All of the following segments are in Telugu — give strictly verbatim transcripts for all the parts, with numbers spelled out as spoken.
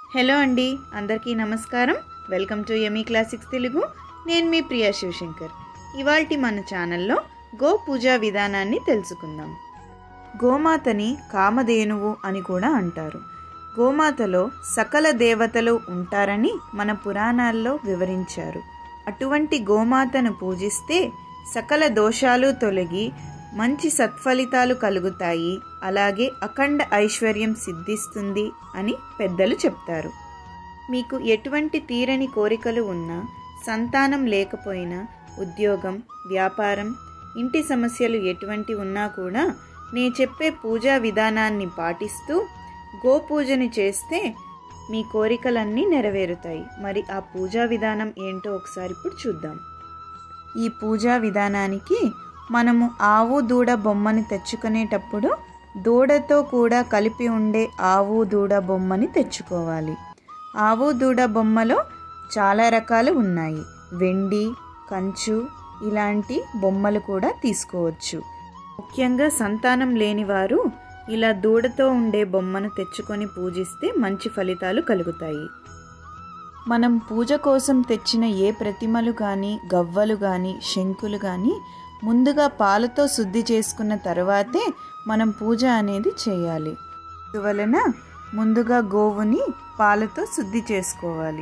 హలో అండి, అందరికీ నమస్కారం. Welcome to yummy classics Telugu. నేను మీ ప్రియా శివశంకర్. ఇవాల్టి మన ఛానల్లో గో పూజా విధానాన్ని తెలుసుకుందాం. గోమాతని కామధేనువు అని కూడా అంటారు. గోమాతలో సకల దేవతలు ఉంటారని మన పురాణాల్లో వివరించారు. అటువంటి గోమాతను పూజిస్తే సకల దోషాలు తొలగి మంచి సత్ఫలితాలు కలుగుతాయి, అలాగే అఖండ ఐశ్వర్యం సిద్ధిస్తుంది అని పెద్దలు చెప్తారు. మీకు ఎటువంటి తీరని కోరికలు ఉన్నా, సంతానం లేకపోయినా, ఉద్యోగం, వ్యాపారం, ఇంటి సమస్యలు ఎటువంటి ఉన్నా కూడా నే చెప్పే పూజా విధానాన్ని పాటిస్తూ గోపూజని చేస్తే మీ కోరికలన్నీ నెరవేరుతాయి. మరి ఆ పూజా విధానం ఏంటో ఒకసారి ఇప్పుడు చూద్దాం. ఈ పూజా విధానానికి మనము ఆవు దూడ బొమ్మని తెచ్చుకునేటప్పుడు దూడతో కూడా కలిపి ఉండే ఆవు దూడ బొమ్మని తెచ్చుకోవాలి. ఆవు దూడ బొమ్మలో చాలా రకాలు ఉన్నాయి. వెండి, కంచు ఇలాంటి బొమ్మలు కూడా తీసుకోవచ్చు. ముఖ్యంగా సంతానం లేనివారు ఇలా దూడతో ఉండే బొమ్మను తెచ్చుకొని పూజిస్తే మంచి ఫలితాలు కలుగుతాయి. మనం పూజ కోసం తెచ్చిన ఏ ప్రతిమలు కానీ, గవ్వలు కానీ, శంకులు కానీ ముందుగా పాలతో శుద్ధి చేసుకున్న తర్వాతే మనం పూజ అనేది చేయాలి. అందువలన ముందుగా గోవుని పాలతో శుద్ధి చేసుకోవాలి.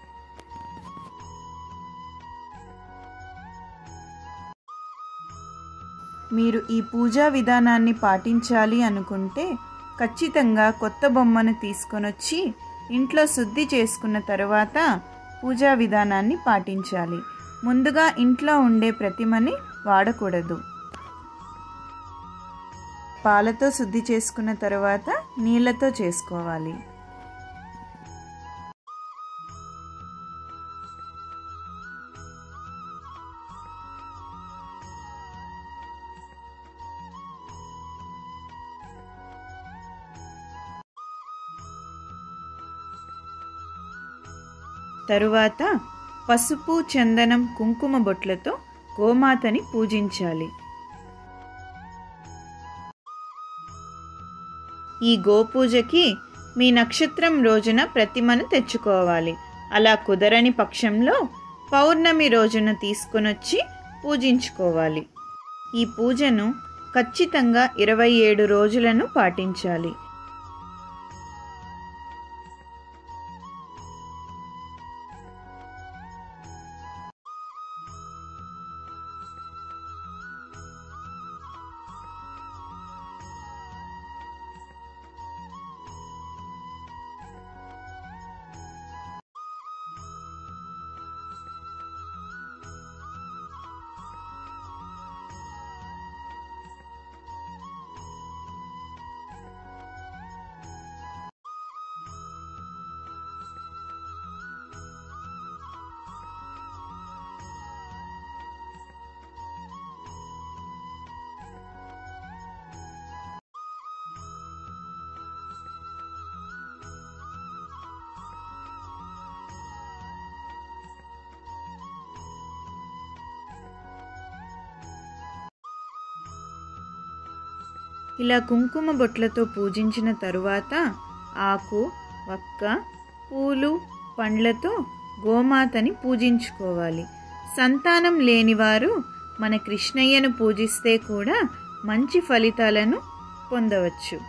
మీరు ఈ పూజా విధానాన్ని పాటించాలి అనుకుంటే ఖచ్చితంగా కొత్త బొమ్మను తీసుకొనొచ్చి ఇంట్లో శుద్ధి చేసుకున్న తర్వాత పూజా విధానాన్ని పాటించాలి. ముందుగా ఇంట్లో ఉండే ప్రతిమని వాడకూడదు. పాలతో శుద్ధి చేసుకున్న తర్వాత నీళ్ళతో చేసుకోవాలి. తరువాత పసుపు, చందనం, కుంకుమ బొట్లతో గోమాతని పూజించాలి. ఈ గోపూజకి మీ నక్షత్రం రోజున ప్రతిమను తెచ్చుకోవాలి. అలా కుదరని పక్షంలో పౌర్ణమి రోజున తీసుకొనొచ్చి పూజించుకోవాలి. ఈ పూజను ఖచ్చితంగా ఇరవై ఏడు రోజులను పాటించాలి. ఇలా కుంకుమ బొట్లతో పూజించిన తరువాత ఆకు, వక్క, పూలు, పండ్లతో గోమాతని పూజించుకోవాలి. సంతానం లేనివారు మన కృష్ణయ్యను పూజిస్తే కూడా మంచి ఫలితాలను పొందవచ్చు.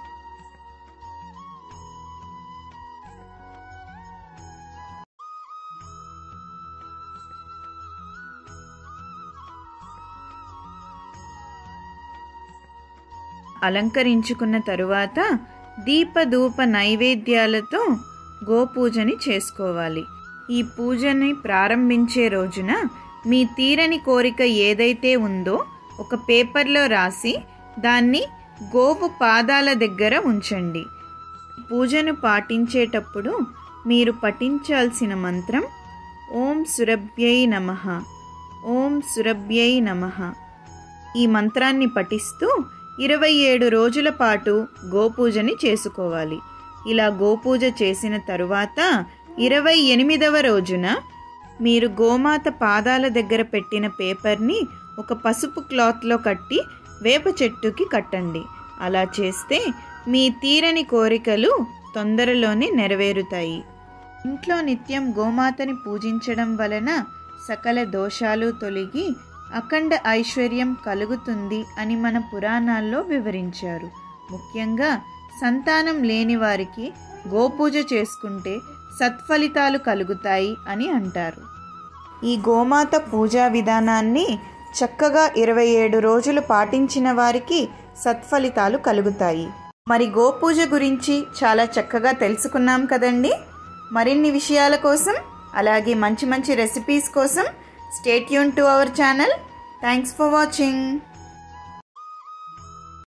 అలంకరించుకున్న తరువాత దీపధూప నైవేద్యాలతో గోపూజని చేసుకోవాలి. ఈ పూజని ప్రారంభించే రోజున మీ తీరని కోరిక ఏదైతే ఉందో ఒక పేపర్లో రాసి దాన్ని గోవు పాదాల దగ్గర ఉంచండి. పూజను పాటించేటప్పుడు మీరు పఠించాల్సిన మంత్రం ఓం సురభ్యై నమః, ఓం సురభ్యై నమః. ఈ మంత్రాన్ని పఠిస్తూ ఇరవై ఏడు రోజుల పాటు గోపూజని చేసుకోవాలి. ఇలా గోపూజ చేసిన తరువాత ఇరవై ఎనిమిదవ రోజున మీరు గోమాత పాదాల దగ్గర పెట్టిన పేపర్ని ఒక పసుపు క్లాత్లో కట్టి వేప చెట్టుకి కట్టండి. అలా చేస్తే మీ తీరని కోరికలు తొందరలోనే నెరవేరుతాయి. ఇంట్లో నిత్యం గోమాతని పూజించడం వలన సకల దోషాలు తొలగి అఖండ ఐశ్వర్యం కలుగుతుంది అని మన పురాణాల్లో వివరించారు. ముఖ్యంగా సంతానం లేని వారికి గోపూజ చేసుకుంటే సత్ఫలితాలు కలుగుతాయి అని అంటారు. ఈ గోమాత పూజా విధానాన్ని చక్కగా ఇరవై ఏడు రోజులు పాటించిన వారికి సత్ఫలితాలు కలుగుతాయి. మరి గోపూజ గురించి చాలా చక్కగా తెలుసుకున్నాం కదండి. మరిన్ని విషయాల కోసం అలాగే మంచి మంచి రెసిపీస్ కోసం stay tune to our channel. Thanks for watching.